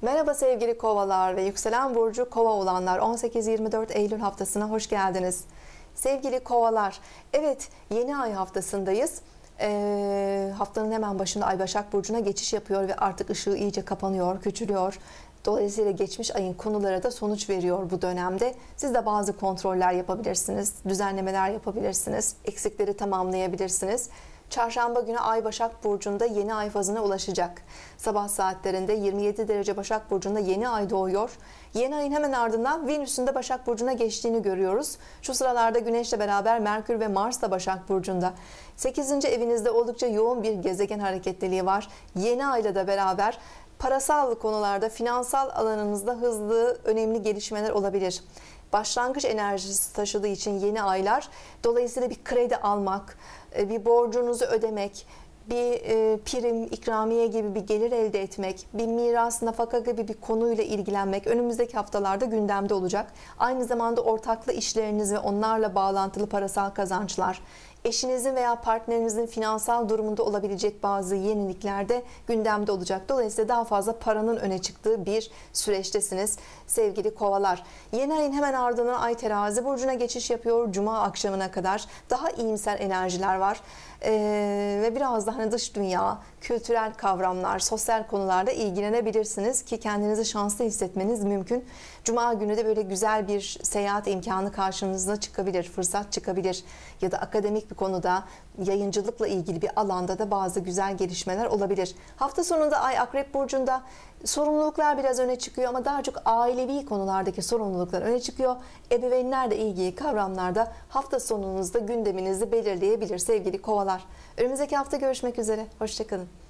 Merhaba sevgili kovalar ve yükselen burcu kova olanlar, 18-24 Eylül haftasına hoş geldiniz. Sevgili kovalar, evet, yeni ay haftasındayız. Haftanın hemen başında Ay Başak Burcu'na geçiş yapıyor ve artık ışığı iyice kapanıyor, küçülüyor. Dolayısıyla geçmiş ayın konulara da sonuç veriyor bu dönemde. Siz de bazı kontroller yapabilirsiniz, düzenlemeler yapabilirsiniz, eksikleri tamamlayabilirsiniz. Çarşamba günü Ay Başak Burcu'nda yeni ay fazına ulaşacak. Sabah saatlerinde 27 derece Başak Burcu'nda yeni ay doğuyor. Yeni ayın hemen ardından Venüs'ün de Başak Burcu'na geçtiğini görüyoruz. Şu sıralarda Güneş'le beraber Merkür ve Mars da Başak Burcu'nda. 8. evinizde oldukça yoğun bir gezegen hareketliliği var. Yeni ayla da beraber parasal konularda, finansal alanınızda hızlı, önemli gelişmeler olabilir. Başlangıç enerjisi taşıdığı için yeni aylar, dolayısıyla bir kredi almak, bir borcunuzu ödemek, bir prim, ikramiye gibi bir gelir elde etmek, bir miras, nafaka gibi bir konuyla ilgilenmek önümüzdeki haftalarda gündemde olacak. Aynı zamanda ortaklı işleriniz ve onlarla bağlantılı parasal kazançlar, eşinizin veya partnerinizin finansal durumunda olabilecek bazı yenilikler de gündemde olacak. Dolayısıyla daha fazla paranın öne çıktığı bir süreçtesiniz sevgili kovalar. Yeni ayın hemen ardından Ay Terazi Burcu'na geçiş yapıyor. Cuma akşamına kadar daha iyimser enerjiler var. Ve biraz da hani dış dünya, kültürel kavramlar, sosyal konularda ilgilenebilirsiniz ki kendinizi şanslı hissetmeniz mümkün. Cuma günü de böyle güzel bir seyahat imkanı karşınıza çıkabilir, fırsat çıkabilir ya da akademik bir konuda, yayıncılıkla ilgili bir alanda da bazı güzel gelişmeler olabilir. Hafta sonunda Ay Akrep Burcu'nda sorumluluklar biraz öne çıkıyor ama daha çok ailevi konulardaki sorumluluklar öne çıkıyor. Ebeveynlerle ilgili kavramlarda hafta sonunuzda gündeminizi belirleyebilir sevgili kovalar. Önümüzdeki hafta görüşmek üzere. Hoşça kalın.